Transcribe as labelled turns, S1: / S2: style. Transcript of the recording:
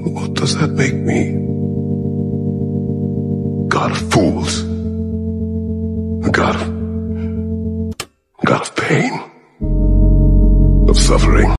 S1: What does that make me? God of fools. A God of pain. Of suffering.